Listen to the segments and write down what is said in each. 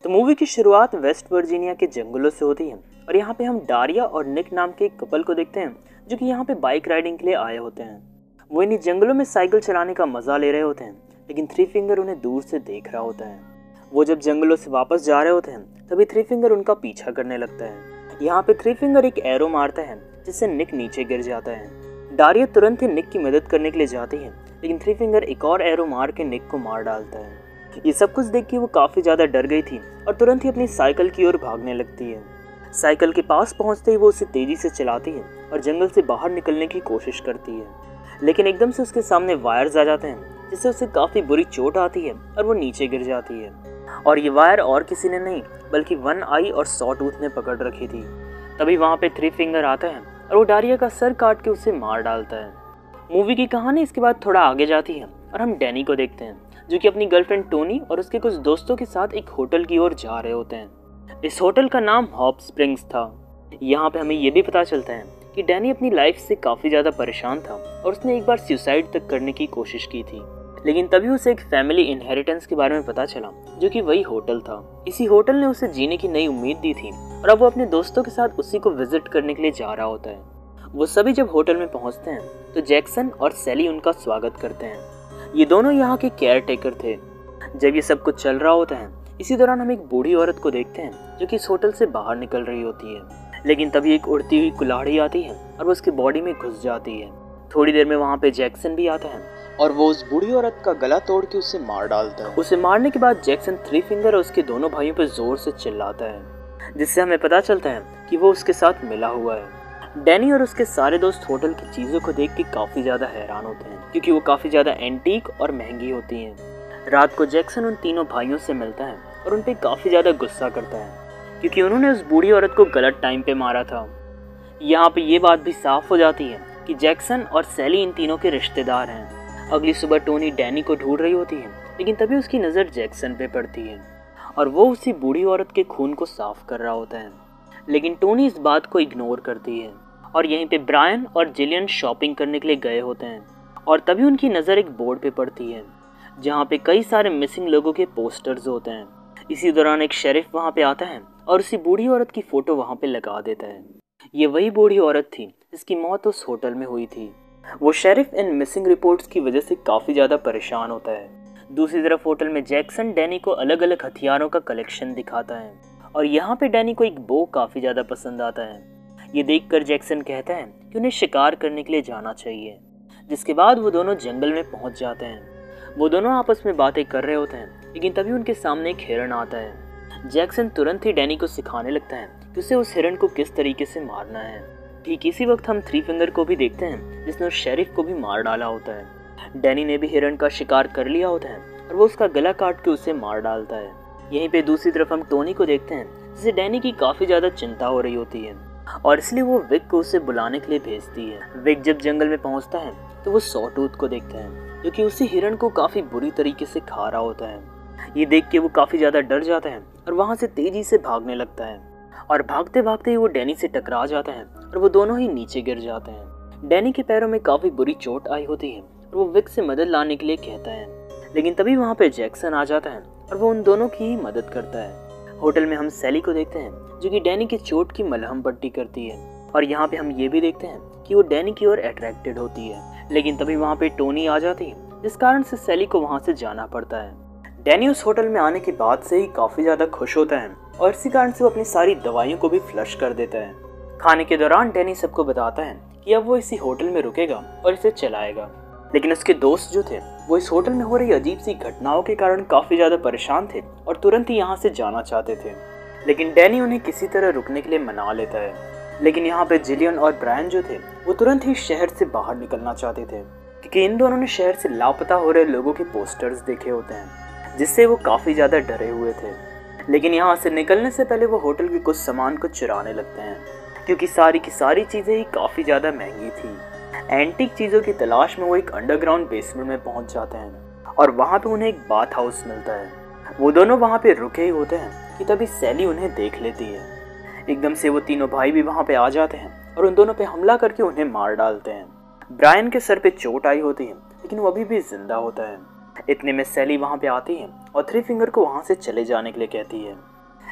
तो मूवी की शुरुआत वेस्ट वर्जीनिया के जंगलों से होती है और यहाँ पे हम डारिया और निक नाम के एक कपल को देखते हैं जो कि यहाँ पे बाइक राइडिंग के लिए आए होते हैं। वो इन्हीं जंगलों में साइकिल चलाने का मजा ले रहे होते हैं, लेकिन थ्री फिंगर उन्हें दूर से देख रहा होता है। वो जब जंगलों से वापस जा रहे होते हैं तभी थ्री फिंगर उनका पीछा करने लगता है। यहाँ पे थ्री फिंगर एक एरो मारता है जिससे निक नीचे गिर जाता है। डारिया तुरंत ही निक की मदद करने के लिए जाती है, लेकिन थ्री फिंगर एक और एरो मार के निक को मार डालता है। ये सब कुछ देख के वो काफी ज्यादा डर गई थी और तुरंत ही अपनी साइकिल की ओर भागने लगती है। साइकिल के पास पहुंचते ही वो उसे तेजी से चलाती है और जंगल से बाहर निकलने की कोशिश करती है, लेकिन एकदम से उसके सामने वायर्स आ जाते हैं जिससे उसे काफी बुरी चोट आती है और वो नीचे गिर जाती है। और ये वायर और किसी ने नहीं बल्कि वन आई और सॉ टूथ ने पकड़ रखी थी। तभी वहाँ पे थ्री फिंगर आता है और वो डारिया का सर काट के उसे मार डालता है। मूवी की कहानी इसके बाद थोड़ा आगे जाती है और हम डैनी को देखते हैं जो कि अपनी गर्लफ्रेंड टोनी और उसके कुछ दोस्तों के साथ एक होटल की ओर जा रहे होते हैं। इस होटल का नाम हॉप स्प्रिंग्स था। यहाँ पे हमें ये भी पता चलता है कि डैनी अपनी लाइफ से काफ़ी ज़्यादा परेशान था और उसने एक बार सुसाइड तक करने की कोशिश की थी, लेकिन तभी उसे एक फैमिली इनहेरिटेंस के बारे में पता चला जो कि वही होटल था। इसी होटल ने उसे जीने की नई उम्मीद दी थी और अब वो अपने दोस्तों के साथ उसी को विजिट करने के लिए जा रहा होता है। वो सभी जब होटल में पहुँचते हैं तो जैक्सन और सैली उनका स्वागत करते हैं। ये दोनों यहाँ के केयर टेकर थे। जब ये सब कुछ चल रहा होता है इसी दौरान हम एक बूढ़ी औरत को देखते हैं जो कि इस होटल से बाहर निकल रही होती है, लेकिन तभी एक उड़ती हुई कुल्हाड़ी आती है और वो उसकी बॉडी में घुस जाती है। थोड़ी देर में वहाँ पे जैक्सन भी आता है और वो उस बूढ़ी औरत का गला तोड़ के उसे मार डालता है। उसे मारने के बाद जैक्सन थ्री फिंगर और उसके दोनों भाइयों पर जोर से चिल्लाता है, जिससे हमें पता चलता है कि वो उसके साथ मिला हुआ है। डैनी और उसके सारे दोस्त होटल की चीज़ों को देख के काफ़ी ज़्यादा हैरान होते हैं क्योंकि वो काफ़ी ज़्यादा एंटीक और महंगी होती हैं। रात को जैक्सन उन तीनों भाइयों से मिलता है और उन पे काफ़ी ज़्यादा गुस्सा करता है क्योंकि उन्होंने उस बूढ़ी औरत को गलत टाइम पे मारा था। यहाँ पे ये बात भी साफ हो जाती है कि जैक्सन और सैली इन तीनों के रिश्तेदार हैं। अगली सुबह टोनी डैनी को ढूंढ रही होती है, लेकिन तभी उसकी नज़र जैक्सन पे पड़ती है और वो उसी बूढ़ी औरत के खून को साफ कर रहा होता है, लेकिन टोनी इस बात को इग्नोर करती है। और यहीं पे ब्रायन और जिलियन शॉपिंग करने के लिए गए होते हैं और तभी उनकी नज़र एक बोर्ड पे पड़ती है जहाँ पे कई सारे मिसिंग लोगों के पोस्टर्स होते हैं। इसी दौरान एक शेरिफ वहाँ पे आता है और उसी बूढ़ी औरत की फ़ोटो वहाँ पे लगा देता है। ये वही बूढ़ी औरत थी जिसकी मौत उस होटल में हुई थी। वो शेरिफ इन मिसिंग रिपोर्ट्स की वजह से काफ़ी ज़्यादा परेशान होता है। दूसरी तरफ होटल में जैक्सन डैनी को अलग अलग हथियारों का कलेक्शन दिखाता है और यहाँ पे डैनी को एक बो काफ़ी ज़्यादा पसंद आता है। ये देखकर जैक्सन कहता है कि उन्हें शिकार करने के लिए जाना चाहिए, जिसके बाद वो दोनों जंगल में पहुंच जाते हैं। वो दोनों आपस में बातें कर रहे होते हैं, लेकिन तभी उनके सामने एक हिरण आता है। जैक्सन तुरंत ही डैनी को सिखाने लगता है कि उसे उस हिरण को किस तरीके से मारना है। ठीक इसी वक्त हम थ्री फिंगर को भी देखते हैं जिसने उस शेरिफ को भी मार डाला होता है। डैनी ने भी हिरण का शिकार कर लिया होता है और वो उसका गला काट के उसे मार डालता है। यहीं पे दूसरी तरफ हम टोनी को देखते हैं जिसे डैनी की काफ़ी ज़्यादा चिंता हो रही होती है और इसलिए वो विक को उसे बुलाने के लिए भेजती है। विक जब जंगल में पहुंचता है तो वो सॉ टूथ को देखता है जो कि उसी हिरण को काफ़ी बुरी तरीके से खा रहा होता है। ये देख के वो काफ़ी ज़्यादा डर जाता है और वहाँ से तेज़ी से भागने लगता है और भागते भागते ही वो डैनी से टकरा जाता है और वो दोनों ही नीचे गिर जाते हैं। डैनी के पैरों में काफ़ी बुरी चोट आई होती है और वो विक से मदद लाने के लिए कहता है, लेकिन तभी वहाँ पे जैक्सन आ जाता है और वो उन दोनों की ही मदद करता है। होटल में हम सैली को देखते हैं जो कि डैनी की चोट की मलहम पट्टी करती है और यहाँ पे हम ये भी देखते हैं कि वो डैनी की ओर अट्रैक्टेड होती है, लेकिन तभी वहाँ पे टोनी आ जाती है जिस कारण से सैली को वहाँ से जाना पड़ता है। डैनी उस होटल में आने के बाद से ही काफ़ी ज़्यादा खुश होता है और इसी कारण से वो अपनी सारी दवाइयों को भी फ्लश कर देता है। खाने के दौरान डैनी सबको बताता है कि अब वो इसी होटल में रुकेगा और इसे चलाएगा, लेकिन उसके दोस्त जो थे वो इस होटल में हो रही अजीब सी घटनाओं के कारण काफ़ी ज़्यादा परेशान थे और तुरंत ही यहाँ से जाना चाहते थे, लेकिन डैनी उन्हें किसी तरह रुकने के लिए मना लेता है। लेकिन यहाँ पे जिलियन और ब्रायन जो थे वो तुरंत ही शहर से बाहर निकलना चाहते थे क्योंकि इन दोनों ने शहर से लापता हो रहे लोगों के पोस्टर्स देखे होते हैं, जिससे वो काफ़ी ज़्यादा डरे हुए थे। लेकिन यहाँ से निकलने से पहले वो होटल के कुछ सामान को चुराने लगते हैं क्योंकि सारी की सारी चीज़ें ही काफ़ी ज़्यादा महंगी थी। एंटीक चीज़ों की तलाश में वो एक अंडरग्राउंड बेसमेंट में पहुंच जाते हैं और वहाँ पे उन्हें एक बाथ हाउस मिलता है। वो दोनों वहाँ पे रुके ही होते हैं कि तभी सैली उन्हें देख लेती है। एकदम से वो तीनों भाई भी वहाँ पे आ जाते हैं और उन दोनों पे हमला करके उन्हें मार डालते हैं। ब्रायन के सर पे चोट आई होती है लेकिन वो अभी भी जिंदा होता है। इतने में सैली वहाँ पे आती है और थ्री फिंगर को वहाँ से चले जाने के लिए कहती है।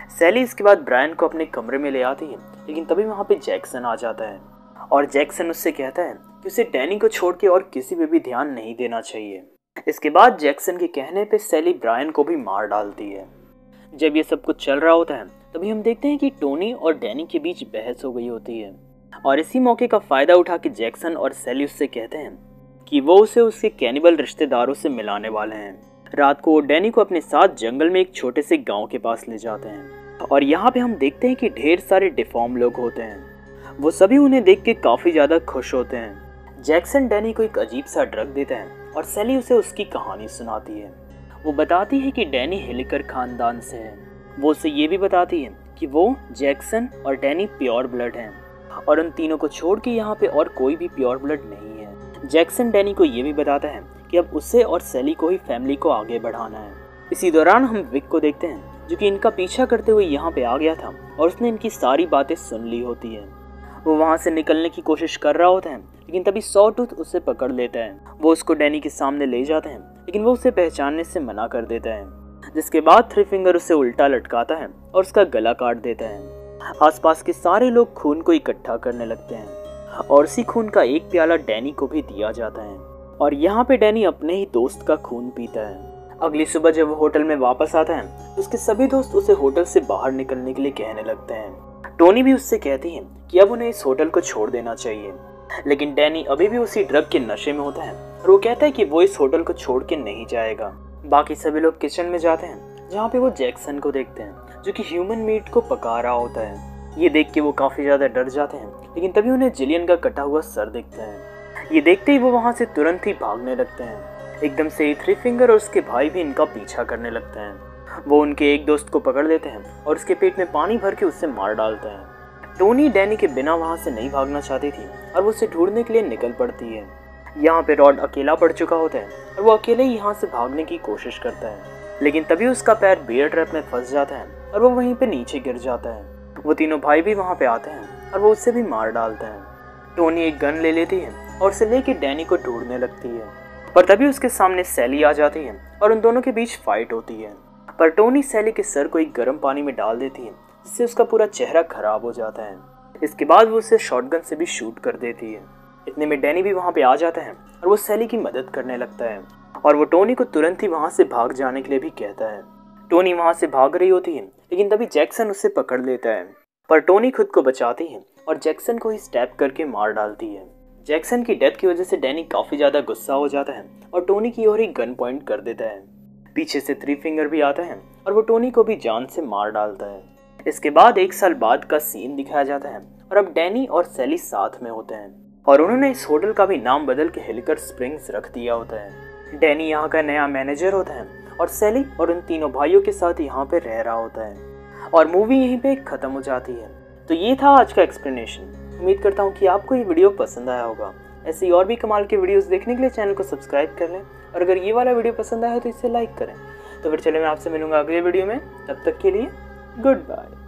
सैली इसके बाद ब्रायन को अपने कमरे में ले आती है, लेकिन तभी वहाँ पे जैक्सन आ जाता है और जैक्सन उससे कहता है कि उसे डैनी को छोड़ के और किसी पे भी ध्यान नहीं देना चाहिए। इसके बाद जैक्सन के कहने पे सैली ब्रायन को भी मार डालती है। जब ये सब कुछ चल रहा होता है तभी हम देखते हैं कि टोनी और डैनी के बीच बहस हो गई होती है और इसी मौके का फ़ायदा उठा के जैक्सन और सैली उससे कहते हैं कि वो उसे उसके कैनिबल रिश्तेदारों से मिलाने वाले हैं। रात को वो डैनी को अपने साथ जंगल में एक छोटे से गांव के पास ले जाते हैं और यहाँ पे हम देखते हैं कि ढेर सारे डिफॉर्म लोग होते हैं। वो सभी उन्हें देख के काफ़ी ज़्यादा खुश होते हैं। जैक्सन डैनी को एक अजीब सा ड्रग देता है और सैली उसे उसकी कहानी सुनाती है। वो बताती है कि डैनी हिलिकर खानदान से है। वो उसे ये भी बताती है कि वो जैक्सन और डैनी प्योर ब्लड हैं और उन तीनों को छोड़ के यहाँ पे और कोई भी प्योर ब्लड नहीं है। जैक्सन डैनी को ये भी बताता है कि अब उसे और सैली को ही फैमिली को आगे बढ़ाना है। इसी दौरान हम विक को देखते हैं जो कि इनका पीछा करते हुए यहाँ पे आ गया था और उसने इनकी सारी बातें सुन ली होती है। वो वहाँ से निकलने की कोशिश कर रहा होता है, लेकिन तभी सॉटूथ उसे पकड़ लेता है। वो उसको डैनी के सामने ले जाते हैं, लेकिन वो उसे पहचानने से मना कर देता है, जिसके बाद थ्री फिंगर उसे उल्टा लटकाता है और उसका गला काट देता है। आसपास के सारे लोग खून को इकट्ठा करने लगते हैं और उसी खून का एक प्याला डैनी को भी दिया जाता है और यहाँ पे डैनी अपने ही दोस्त का खून पीता है। अगली सुबह जब वो होटल में वापस आता है तो उसके सभी दोस्त उसे होटल से बाहर निकलने के लिए कहने लगते हैं। टोनी भी उससे कहती है कि अब उन्हें इस होटल को छोड़ देना चाहिए, लेकिन डैनी अभी भी उसी ड्रग के नशे में होता है और वो कहता है कि वो इस होटल को छोड़ के नहीं जाएगा। बाकी सभी लोग किचन में जाते हैं जहाँ पे वो जैक्सन को देखते हैं जो कि ह्यूमन मीट को पका रहा होता है। ये देख के वो काफ़ी ज़्यादा डर जाते हैं, लेकिन तभी उन्हें जिलियन का कटा हुआ सर दिखता है। ये देखते ही वो वहाँ से तुरंत ही भागने लगते हैं। एकदम से ही थ्री फिंगर और उसके भाई भी इनका पीछा करने लगते हैं। वो उनके एक दोस्त को पकड़ लेते हैं और उसके पेट में पानी भर के उससे मार डालते हैं। टोनी डैनी के बिना वहाँ से नहीं भागना चाहती थी और वो उसे ढूंढने के लिए निकल पड़ती है। यहाँ पे रॉड अकेला पड़ चुका होता है और वो अकेले ही यहाँ से भागने की कोशिश करता है, लेकिन तभी उसका पैर बियर ट्रैप में फंस जाता है और वो वहीं पे नीचे गिर जाता है। वो तीनों भाई भी वहाँ पे आते हैं और वो उससे भी मार डालते हैं। टोनी एक गन ले लेती है और उसे लेके डैनी को ढूंढने लगती है, पर तभी उसके सामने सैली आ जाती है और उन दोनों के बीच फाइट होती है। पर टोनी सैली के सर को एक गर्म पानी में डाल देती है, जिससे उसका पूरा चेहरा खराब हो जाता है। इसके बाद वो उसे शॉटगन से भी शूट कर देती है। इतने में डैनी भी वहाँ पे आ जाता है और वो सैली की मदद करने लगता है और वो टोनी को तुरंत ही वहाँ से भाग जाने के लिए भी कहता है। टोनी वहाँ से भाग रही होती है, लेकिन तभी जैक्सन उसे पकड़ लेता है, पर टोनी खुद को बचाती है और जैक्सन को ही स्टैब करके मार डालती है। जैक्सन की डेथ की वजह से डैनी काफ़ी ज़्यादा गुस्सा हो जाता है और टोनी की ओर ही गन पॉइंट कर देता है। पीछे से थ्री फिंगर भी आता है और वो टोनी को भी जान से मार डालता है। इसके बाद 1 साल बाद का सीन दिखाया जाता है और अब डैनी और सैली साथ में होते हैं और उन्होंने इस होटल का भी नाम बदल के हिलिकर स्प्रिंग्स रख दिया होता है। डैनी यहाँ का नया मैनेजर होता है और सैली और उन तीनों भाइयों के साथ यहाँ पे रह रहा होता है और मूवी यहीं पे ख़त्म हो जाती है। तो ये था आज का एक्सप्लेनेशन। उम्मीद करता हूँ कि आपको ये वीडियो पसंद आया होगा। ऐसी और भी कमाल के वीडियोस देखने के लिए चैनल को सब्सक्राइब कर लें और अगर ये वाला वीडियो पसंद आया तो इसे लाइक करें। तो फिर चले मैं आपसे मिलूंगा अगले वीडियो में, तब तक के लिए गुड बाय।